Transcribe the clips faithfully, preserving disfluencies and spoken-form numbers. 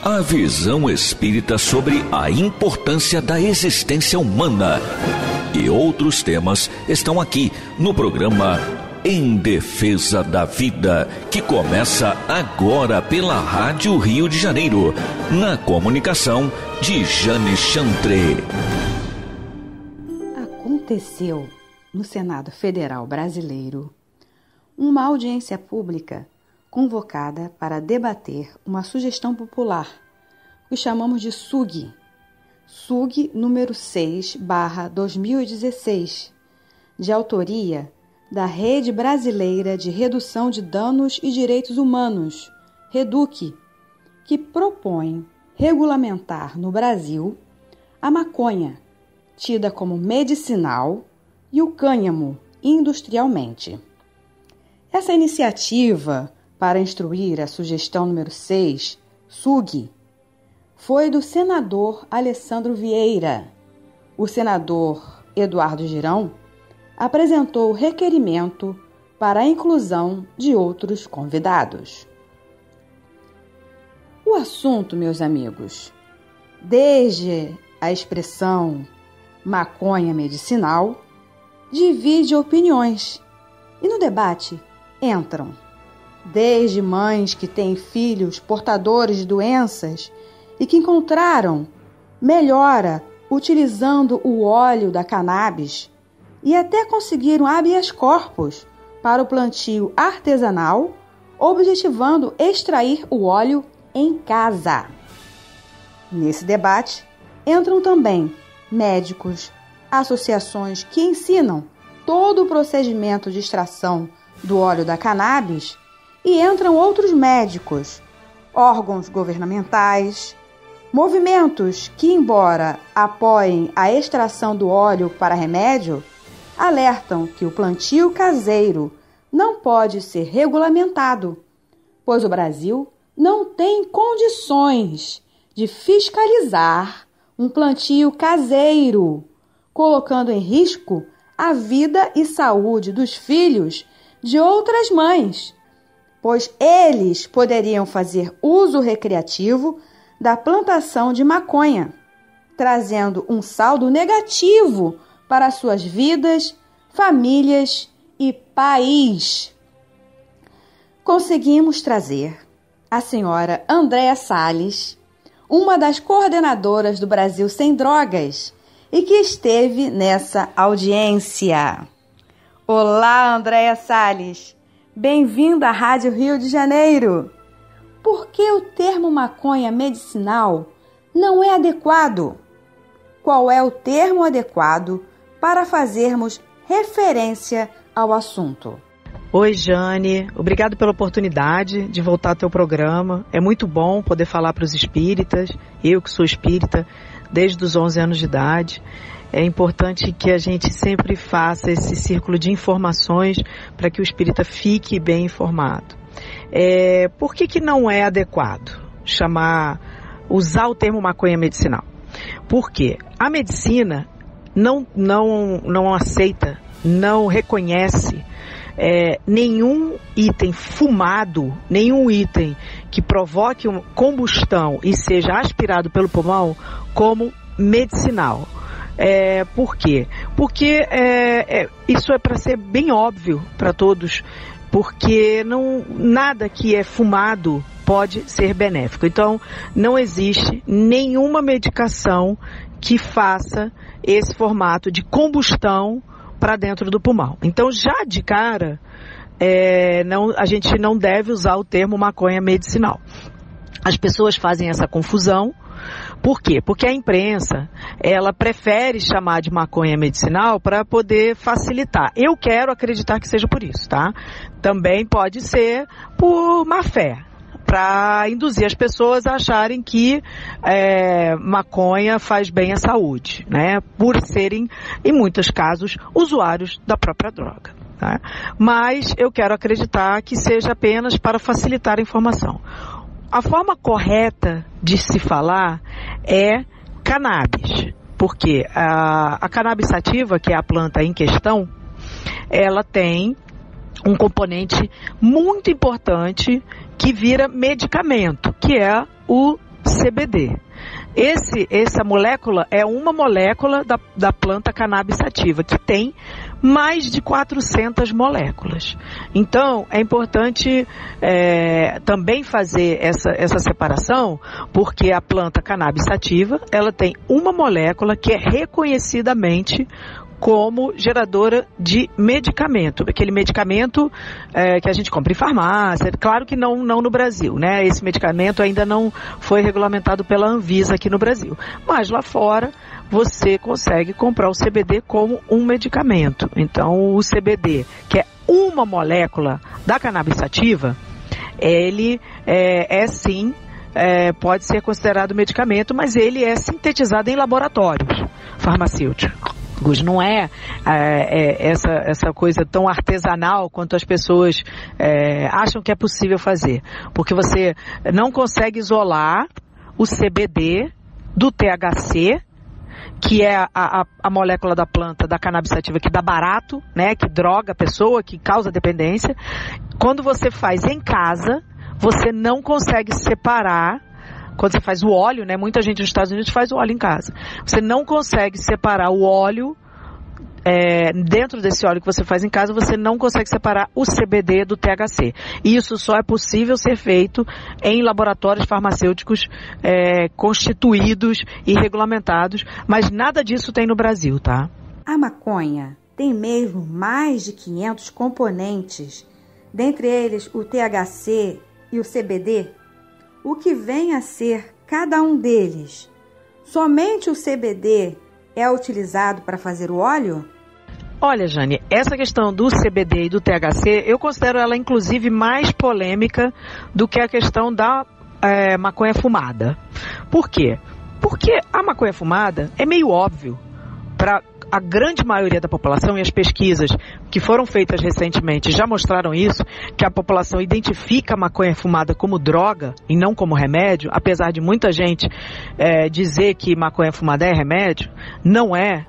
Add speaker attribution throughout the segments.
Speaker 1: A visão espírita sobre a importância da existência humana e outros temas estão aqui no programa Em Defesa da Vida, que começa agora pela Rádio Rio de Janeiro, na comunicação de Jane Chantre.
Speaker 2: Aconteceu no Senado Federal Brasileiro uma audiência pública convocada para debater uma sugestão popular, que chamamos de S U G, S U G número seis barra dois mil e dezesseis, de autoria da Rede Brasileira de Redução de Danos e Direitos Humanos, REDUC, que propõe regulamentar no Brasil a maconha, tida como medicinal, e o cânhamo, industrialmente. Essa iniciativa para instruir a sugestão número seis, S U G, foi do senador Alessandro Vieira. O senador Eduardo Girão apresentou o requerimento para a inclusão de outros convidados. O assunto, meus amigos, desde a expressão maconha medicinal, divide opiniões e no debate entram desde mães que têm filhos portadores de doenças e que encontraram melhora utilizando o óleo da cannabis e até conseguiram habeas corpus para o plantio artesanal, objetivando extrair o óleo em casa. Nesse debate entram também médicos, associações que ensinam todo o procedimento de extração do óleo da cannabis e entram outros médicos, órgãos governamentais, movimentos que, embora apoiem a extração do óleo para remédio, alertam que o plantio caseiro não pode ser regulamentado, pois o Brasil não tem condições de fiscalizar um plantio caseiro, colocando em risco a vida e saúde dos filhos de outras mães, pois eles poderiam fazer uso recreativo da plantação de maconha, trazendo um saldo negativo para suas vidas, famílias e país. Conseguimos trazer a senhora Andréa Salles, uma das coordenadoras do Brasil Sem Drogas, e que esteve nessa audiência. Olá, Andréa Salles, bem-vinda à Rádio Rio de Janeiro. Por que o termo maconha medicinal não é adequado? Qual é o termo adequado para fazermos referência ao assunto?
Speaker 3: Oi, Jane, obrigado pela oportunidade de voltar ao teu programa. É muito bom poder falar para os espíritas, eu que sou espírita desde os onze anos de idade. É importante que a gente sempre faça esse círculo de informações para que o espírita fique bem informado. É, por que que não é adequado chamar, usar o termo maconha medicinal? Porque a medicina não, não, não aceita, não reconhece É, nenhum item fumado, nenhum item que provoque uma combustão e seja aspirado pelo pulmão como medicinal. É, por quê? Porque é, é, isso é para ser bem óbvio para todos, porque não, nada que é fumado pode ser benéfico. Então, não existe nenhuma medicação que faça esse formato de combustão para dentro do pulmão. Então, já de cara, é, não, a gente não deve usar o termo maconha medicinal. As pessoas fazem essa confusão. Por quê? Porque a imprensa, ela prefere chamar de maconha medicinal para poder facilitar. Eu quero acreditar que seja por isso, tá? Também pode ser por má fé, para induzir as pessoas a acharem que é, maconha faz bem à saúde, né? Por serem, em muitos casos, usuários da própria droga. Tá? Mas eu quero acreditar que seja apenas para facilitar a informação. A forma correta de se falar é cannabis, porque a, a cannabis sativa, que é a planta em questão, ela tem um componente muito importante que vira medicamento, que é o C B D. Esse, essa molécula é uma molécula da, da planta cannabis sativa, que tem mais de quatrocentas moléculas. Então, é importante é, também fazer essa, essa separação, porque a planta cannabis sativa, ela tem uma molécula que é reconhecidamente como geradora de medicamento, aquele medicamento é, que a gente compra em farmácia, claro que não, não no Brasil, né? Esse medicamento ainda não foi regulamentado pela Anvisa aqui no Brasil, mas lá fora você consegue comprar o C B D como um medicamento. Então o C B D, que é uma molécula da cannabis sativa, ele é, é sim, é, pode ser considerado medicamento, mas ele é sintetizado em laboratórios farmacêuticos. Não é, é, é essa, essa coisa tão artesanal quanto as pessoas é, acham que é possível fazer. Porque você não consegue isolar o C B D do T H C, que é a, a, a molécula da planta da cannabis sativa que dá barato, né, que droga a pessoa, que causa dependência. Quando você faz em casa, você não consegue separar. Quando você faz o óleo, né? Muita gente nos Estados Unidos faz o óleo em casa. Você não consegue separar o óleo, é, dentro desse óleo que você faz em casa, você não consegue separar o C B D do T H C. E isso só é possível ser feito em laboratórios farmacêuticos é, constituídos e regulamentados, mas nada disso tem no Brasil, tá?
Speaker 2: A maconha tem mesmo mais de quinhentos componentes, dentre eles o T H C e o C B D. O que vem a ser cada um deles? Somente o C B D é utilizado para fazer o óleo?
Speaker 3: Olha, Jane, essa questão do C B D e do T H C, eu considero ela inclusive mais polêmica do que a questão da é, maconha fumada. Por quê? Porque a maconha fumada é meio óbvio para a grande maioria da população, e as pesquisas que foram feitas recentemente já mostraram isso, que a população identifica a maconha fumada como droga e não como remédio, apesar de muita gente é, dizer que maconha fumada é remédio, não é.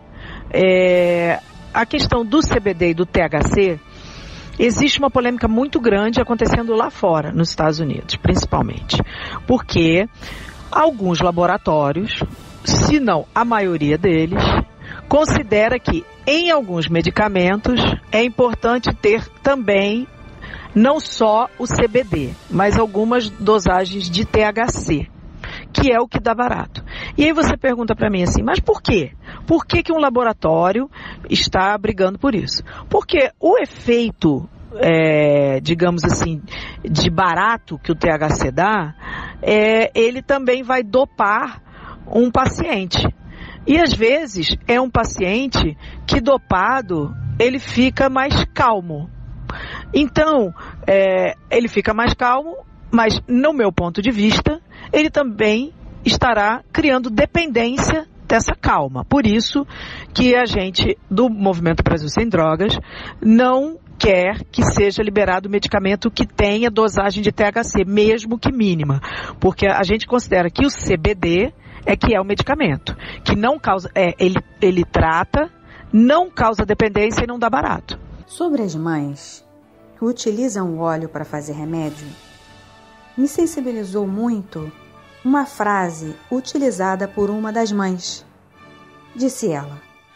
Speaker 3: É. A questão do C B D e do T H C, existe uma polêmica muito grande acontecendo lá fora, nos Estados Unidos, principalmente, porque alguns laboratórios, se não a maioria deles, considera que em alguns medicamentos é importante ter também não só o C B D, mas algumas dosagens de T H C, que é o que dá barato. E aí você pergunta para mim assim, mas por quê? Por que que um laboratório está brigando por isso? Porque o efeito, é, digamos assim, de barato que o T H C dá, é, ele também vai dopar um paciente. E às vezes é um paciente que dopado, ele fica mais calmo. Então, é, ele fica mais calmo, mas no meu ponto de vista, ele também estará criando dependência dessa calma. Por isso que a gente do Movimento Brasil Sem Drogas não quer que seja liberado o medicamento que tenha dosagem de T H C, mesmo que mínima. Porque a gente considera que o C B D é que é o medicamento, que não causa, é, ele, ele trata, não causa dependência e não dá barato.
Speaker 2: Sobre as mães que utilizam o óleo para fazer remédio, me sensibilizou muito uma frase utilizada por uma das mães. Disse ela: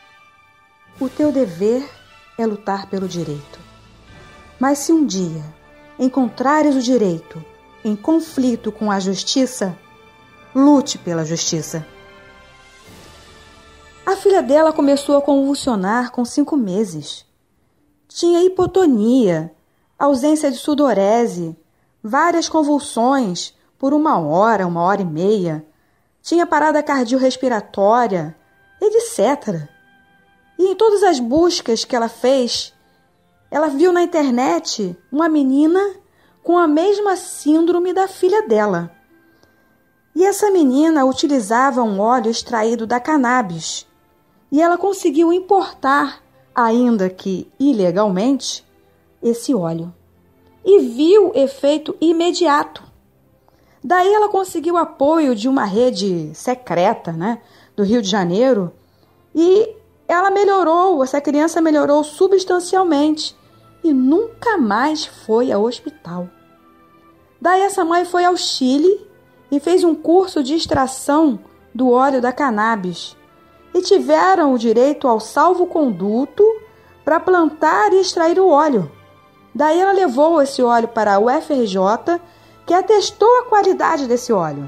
Speaker 2: o teu dever é lutar pelo direito. Mas se um dia encontrares o direito em conflito com a justiça, lute pela justiça. A filha dela começou a convulsionar com cinco meses. Tinha hipotonia, ausência de sudorese, várias convulsões por uma hora, uma hora e meia. Tinha parada cardiorrespiratória, etcétera. E em todas as buscas que ela fez, ela viu na internet uma menina com a mesma síndrome da filha dela. E essa menina utilizava um óleo extraído da cannabis. E ela conseguiu importar, ainda que ilegalmente, esse óleo. E viu efeito imediato. Daí ela conseguiu apoio de uma rede secreta, né, do Rio de Janeiro. E ela melhorou, essa criança melhorou substancialmente. E nunca mais foi ao hospital. Daí essa mãe foi ao Chile e fez um curso de extração do óleo da cannabis e tiveram o direito ao salvo-conduto para plantar e extrair o óleo. Daí ela levou esse óleo para a U F R J, que atestou a qualidade desse óleo.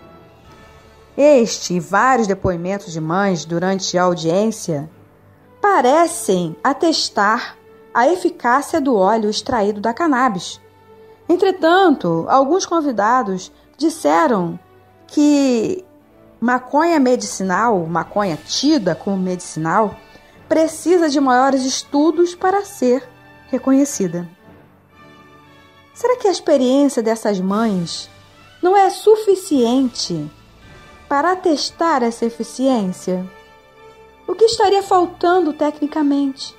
Speaker 2: Este e vários depoimentos de mães durante a audiência parecem atestar a eficácia do óleo extraído da cannabis. Entretanto, alguns convidados disseram que maconha medicinal, maconha tida como medicinal, precisa de maiores estudos para ser reconhecida. Será que a experiência dessas mães não é suficiente para atestar essa eficiência? O que estaria faltando tecnicamente?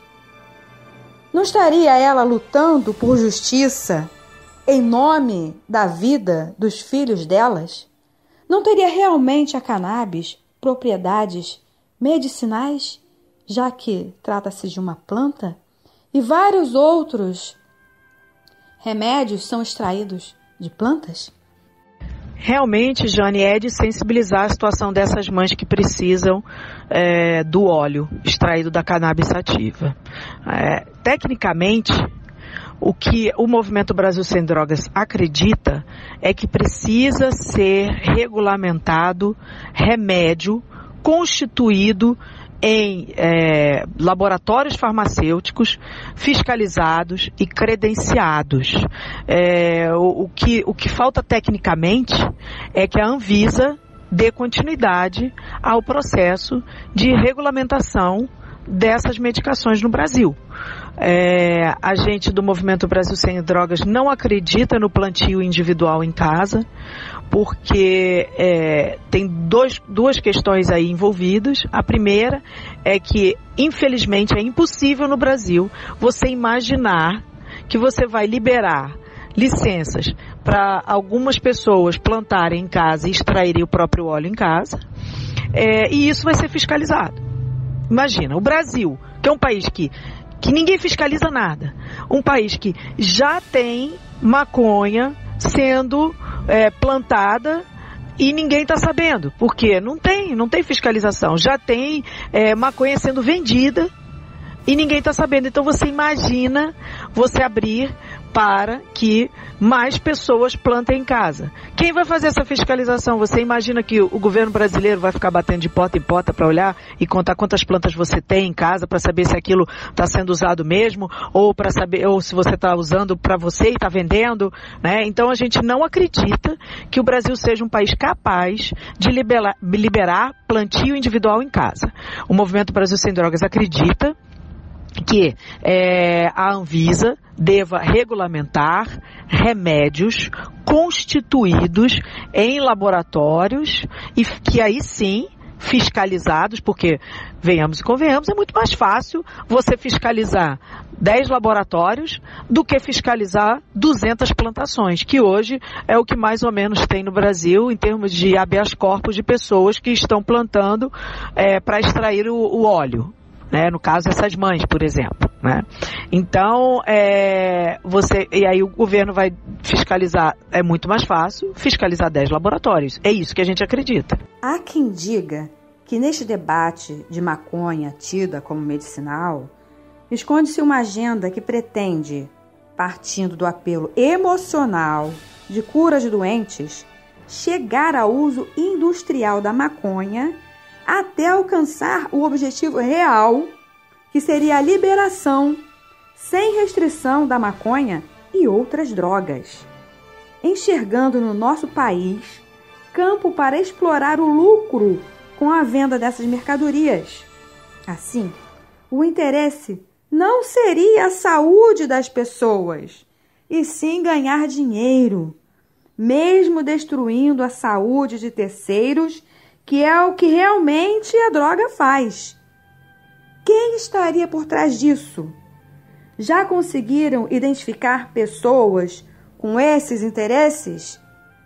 Speaker 2: Não estaria ela lutando por justiça em nome da vida dos filhos delas? Não teria realmente a cannabis propriedades medicinais, já que trata-se de uma planta? E vários outros remédios são extraídos de plantas?
Speaker 3: Realmente, Jane, é de sensibilizar a situação dessas mães que precisam é, do óleo extraído da cannabis sativa. É, tecnicamente, o que o Movimento Brasil Sem Drogas acredita é que precisa ser regulamentado remédio constituído em é, laboratórios farmacêuticos fiscalizados e credenciados. É, o, o, que, o que falta tecnicamente é que a Anvisa dê continuidade ao processo de regulamentação dessas medicações no Brasil. É, a gente do Movimento Brasil Sem Drogas não acredita no plantio individual em casa, porque é, tem dois, duas questões aí envolvidas. A primeira é que, infelizmente, é impossível no Brasil você imaginar que você vai liberar licenças para algumas pessoas plantarem em casa e extraírem o próprio óleo em casa, é, e isso vai ser fiscalizado. Imagina, o Brasil, que é um país que, que ninguém fiscaliza nada, um país que já tem maconha sendo é, plantada e ninguém está sabendo. Por quê? Não tem, não tem fiscalização. Já tem é, maconha sendo vendida e ninguém está sabendo. Então você imagina você abrir para que mais pessoas plantem em casa. Quem vai fazer essa fiscalização? Você imagina que o governo brasileiro vai ficar batendo de porta em porta para olhar e contar quantas plantas você tem em casa para saber se aquilo está sendo usado mesmo, ou para saber, ou se você está usando para você e está vendendo, né? Então a gente não acredita que o Brasil seja um país capaz de liberar, liberar plantio individual em casa. O Movimento Brasil Sem Drogas acredita que é, a Anvisa deva regulamentar remédios constituídos em laboratórios e que aí sim fiscalizados, porque venhamos e convenhamos, é muito mais fácil você fiscalizar dez laboratórios do que fiscalizar duzentas plantações, que hoje é o que mais ou menos tem no Brasil em termos de habeas corpus de pessoas que estão plantando é, para extrair o, o óleo. Né, no caso dessas mães, por exemplo, né? Então, é, você, e aí o governo vai fiscalizar, é muito mais fácil fiscalizar dez laboratórios. É isso que a gente acredita.
Speaker 2: Há quem diga que neste debate de maconha tida como medicinal, esconde-se uma agenda que pretende, partindo do apelo emocional de cura de doentes, chegar ao uso industrial da maconha até alcançar o objetivo real, que seria a liberação sem restrição da maconha e outras drogas, enxergando no nosso país campo para explorar o lucro com a venda dessas mercadorias. Assim, o interesse não seria a saúde das pessoas, e sim ganhar dinheiro, mesmo destruindo a saúde de terceiros, que é o que realmente a droga faz. Quem estaria por trás disso? Já conseguiram identificar pessoas com esses interesses?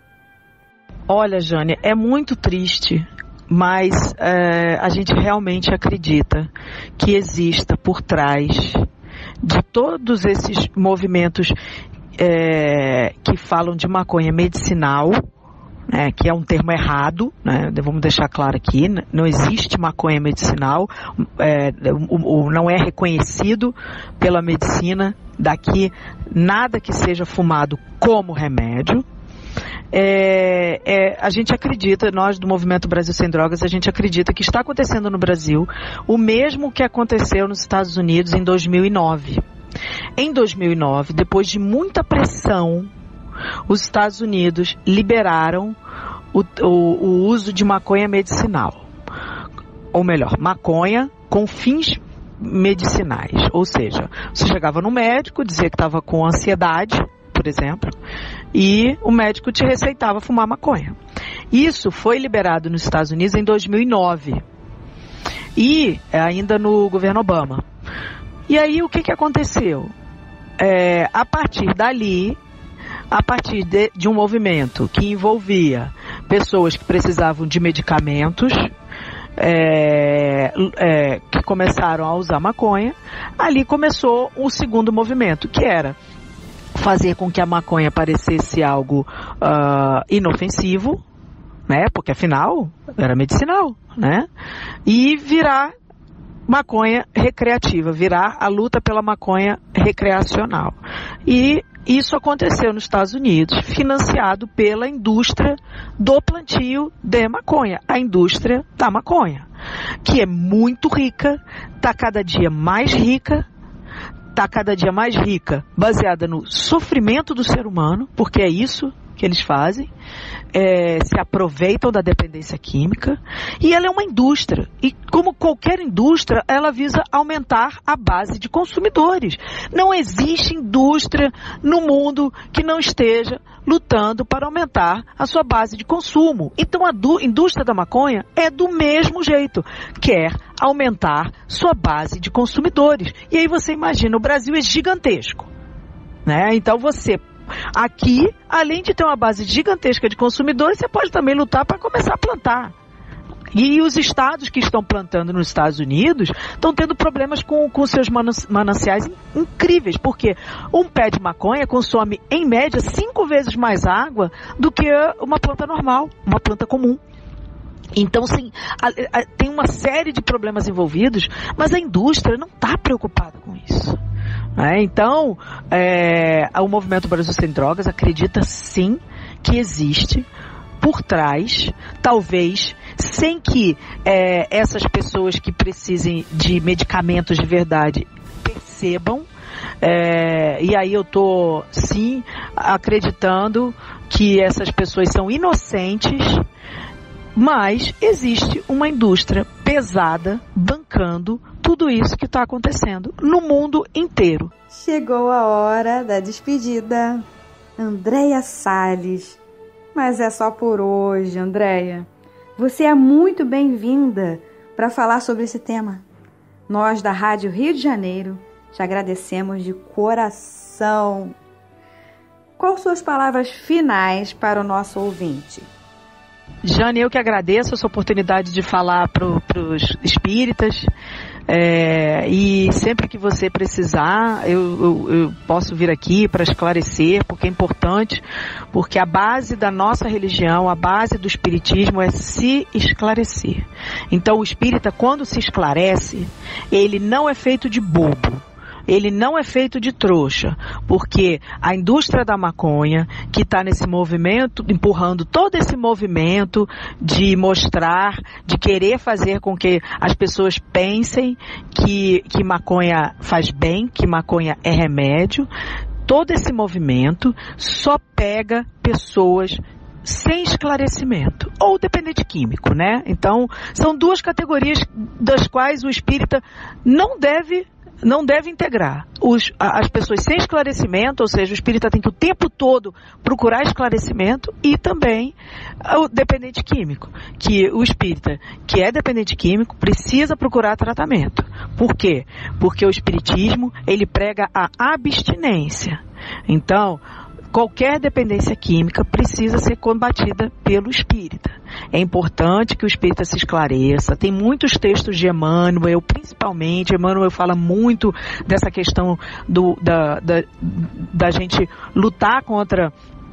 Speaker 3: Olha, Jane, é muito triste, mas é, a gente realmente acredita que exista por trás de todos esses movimentos é, que falam de maconha medicinal, né, que é um termo errado, né, vamos deixar claro aqui, não existe maconha medicinal, é, o, o, não é reconhecido pela medicina daqui nada que seja fumado como remédio. É, é, a gente acredita, nós do Movimento Brasil Sem Drogas, a gente acredita que está acontecendo no Brasil o mesmo que aconteceu nos Estados Unidos em dois mil e nove. Em dois mil e nove, depois de muita pressão, os Estados Unidos liberaram o, o, o uso de maconha medicinal. Ou melhor, maconha com fins medicinais. Ou seja, você chegava no médico, dizia que estava com ansiedade, por exemplo, e o médico te receitava fumar maconha. Isso foi liberado nos Estados Unidos em dois mil e nove. E ainda no governo Obama. E aí o que, que aconteceu? É, a partir dali, a partir de, de um movimento que envolvia pessoas que precisavam de medicamentos, é, é, que começaram a usar maconha, ali começou o segundo movimento, que era fazer com que a maconha parecesse algo uh, inofensivo, né? Porque afinal era medicinal, né? E virar maconha recreativa, virar a luta pela maconha recreacional. E isso aconteceu nos Estados Unidos, financiado pela indústria do plantio de maconha, a indústria da maconha, que é muito rica, está cada dia mais rica, está cada dia mais rica, baseada no sofrimento do ser humano, porque é isso que eles fazem, é, se aproveitam da dependência química, e ela é uma indústria, e como qualquer indústria, ela visa aumentar a base de consumidores. Não existe indústria no mundo que não esteja lutando para aumentar a sua base de consumo. Então a do, indústria da maconha é do mesmo jeito, quer aumentar sua base de consumidores. E aí você imagina, o Brasil é gigantesco, né? Então você aqui, além de ter uma base gigantesca de consumidores, você pode também lutar para começar a plantar. E os estados que estão plantando nos Estados Unidos estão tendo problemas com, com seus mananciais incríveis, porque um pé de maconha consome, em média, cinco vezes mais água do que uma planta normal, uma planta comum. Então, sim, a, a, tem uma série de problemas envolvidos, mas a indústria não está preocupada com isso. É, então, é, o Movimento Brasil Sem Drogas acredita sim que existe por trás, talvez, sem que é, essas pessoas que precisem de medicamentos de verdade percebam, é, e aí eu estou sim acreditando que essas pessoas são inocentes, mas existe uma indústria pesada bancando tudo isso que está acontecendo no mundo inteiro.
Speaker 2: Chegou a hora da despedida. Andréia Salles. Mas é só por hoje, Andréia. Você é muito bem-vinda para falar sobre esse tema. Nós, da Rádio Rio de Janeiro, te agradecemos de coração. Quais suas palavras finais para o nosso ouvinte?
Speaker 3: Jane, eu que agradeço essa oportunidade de falar para os espíritas, é, e sempre que você precisar, eu, eu, eu posso vir aqui para esclarecer, porque é importante, porque a base da nossa religião, a base do espiritismo é se esclarecer. Então o espírita, quando se esclarece, ele não é feito de bobo. Ele não é feito de trouxa, porque a indústria da maconha, que está nesse movimento, empurrando todo esse movimento de mostrar, de querer fazer com que as pessoas pensem que, que maconha faz bem, que maconha é remédio, todo esse movimento só pega pessoas sem esclarecimento, ou dependente químico, né? Então, são duas categorias das quais o espírita não deve não deve integrar. Os, as pessoas sem esclarecimento, ou seja, o espírita tem que o tempo todo procurar esclarecimento, e também o dependente químico, que o espírita que é dependente químico precisa procurar tratamento. Por quê? Porque o espiritismo, ele prega a abstinência. Então, qualquer dependência química precisa ser combatida pelo espírita. É importante que o espírita se esclareça. Tem muitos textos de Emmanuel, principalmente. Emmanuel fala muito dessa questão do, da, da, da gente lutar contra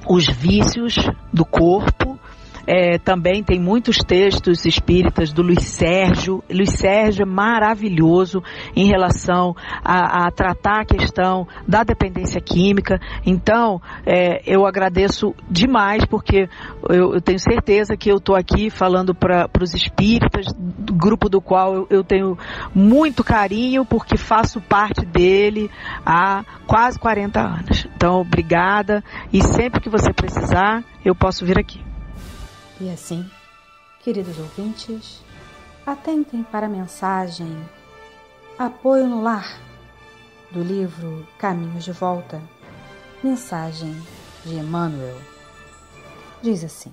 Speaker 3: os vícios do corpo. É, também tem muitos textos espíritas do Luiz Sérgio. Luiz Sérgio é maravilhoso em relação a, a tratar a questão da dependência química. Então, é, eu agradeço demais, porque eu, eu tenho certeza que eu estou aqui falando para os espíritas, do grupo do qual eu, eu tenho muito carinho, porque faço parte dele há quase quarenta anos. Então, obrigada, e sempre que você precisar, eu posso vir aqui.
Speaker 2: E assim, queridos ouvintes, atentem para a mensagem Apoio no Lar, do livro Caminhos de Volta, mensagem de Emmanuel. Diz assim: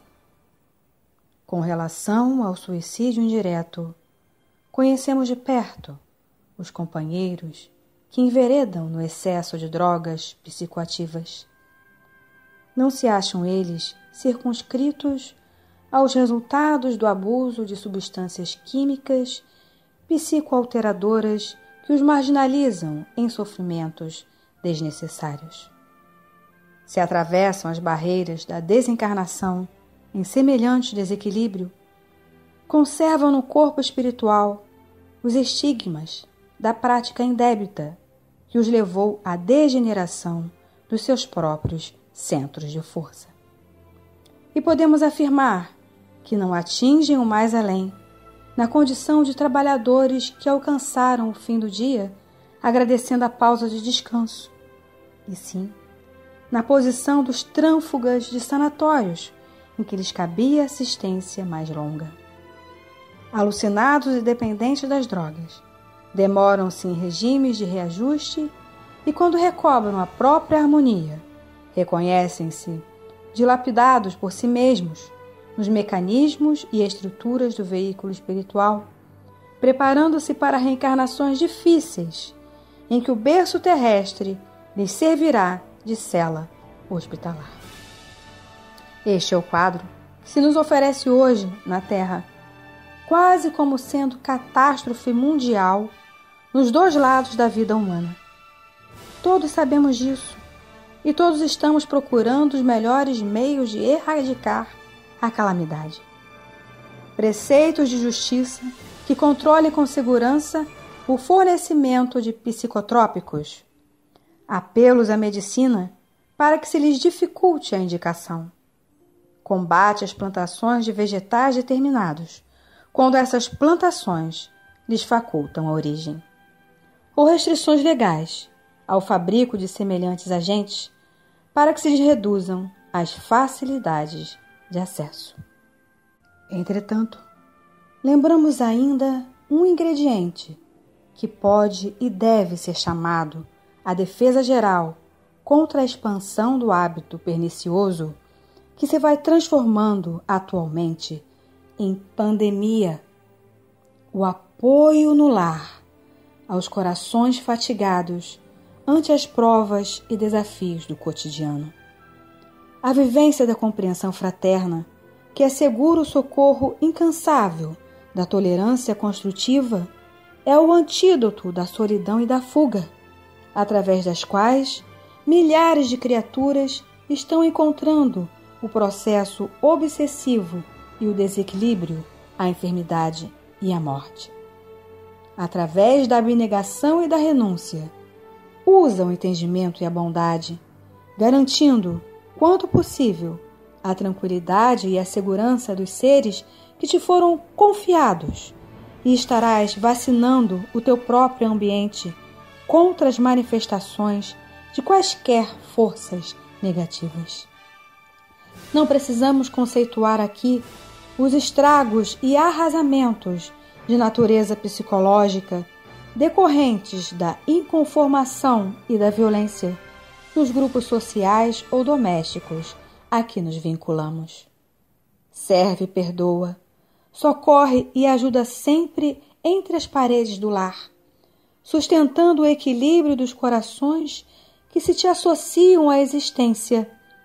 Speaker 2: com relação ao suicídio indireto, conhecemos de perto os companheiros que enveredam no excesso de drogas psicoativas. Não se acham eles circunscritos aos resultados do abuso de substâncias químicas psicoalteradoras que os marginalizam em sofrimentos desnecessários. Se atravessam as barreiras da desencarnação em semelhante desequilíbrio, conservam no corpo espiritual os estigmas da prática indébita que os levou à degeneração dos seus próprios centros de força. E podemos afirmar que não atingem o mais além, na condição de trabalhadores que alcançaram o fim do dia, agradecendo a pausa de descanso, e sim, na posição dos trânfugas de sanatórios, em que lhes cabia assistência mais longa. Alucinados e dependentes das drogas, demoram-se em regimes de reajuste e, quando recobram a própria harmonia, reconhecem-se dilapidados por si mesmos, nos mecanismos e estruturas do veículo espiritual, preparando-se para reencarnações difíceis, em que o berço terrestre lhes servirá de cela hospitalar. Este é o quadro que se nos oferece hoje na Terra, quase como sendo catástrofe mundial nos dois lados da vida humana. Todos sabemos disso, e todos estamos procurando os melhores meios de erradicar a calamidade. Preceitos de justiça que controlem com segurança o fornecimento de psicotrópicos. Apelos à medicina para que se lhes dificulte a indicação. Combate às plantações de vegetais determinados, quando essas plantações lhes facultam a origem. Ou restrições legais ao fabrico de semelhantes agentes para que se lhes reduzam as facilidades de acesso. Entretanto, lembramos ainda um ingrediente que pode e deve ser chamado a defesa geral contra a expansão do hábito pernicioso que se vai transformando atualmente em pandemia: o apoio no lar aos corações fatigados ante as provas e desafios do cotidiano. A vivência da compreensão fraterna, que assegura o socorro incansável da tolerância construtiva, é o antídoto da solidão e da fuga, através das quais milhares de criaturas estão encontrando o processo obsessivo e o desequilíbrio, a enfermidade e a morte. Através da abnegação e da renúncia, usam o entendimento e a bondade, garantindo, quanto possível, a tranquilidade e a segurança dos seres que te foram confiados, e estarás vacinando o teu próprio ambiente contra as manifestações de quaisquer forças negativas. Não precisamos conceituar aqui os estragos e arrasamentos de natureza psicológica decorrentes da inconformação e da violência nos grupos sociais ou domésticos a que nos vinculamos. Serve e perdoa, socorre e ajuda sempre entre as paredes do lar, sustentando o equilíbrio dos corações que se te associam à existência.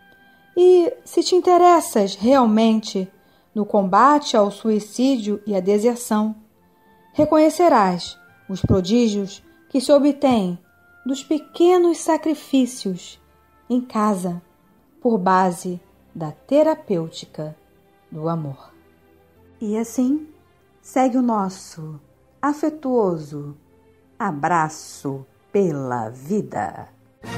Speaker 2: E, se te interessas realmente no combate ao suicídio e à deserção, reconhecerás os prodígios que se obtêm dos pequenos sacrifícios em casa, por base da terapêutica do amor. E assim, segue o nosso afetuoso abraço pela vida.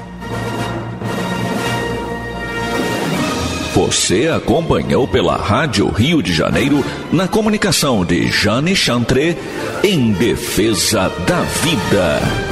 Speaker 1: Você acompanhou pela Rádio Rio de Janeiro, na comunicação de Jane Chantre, Em Defesa da Vida.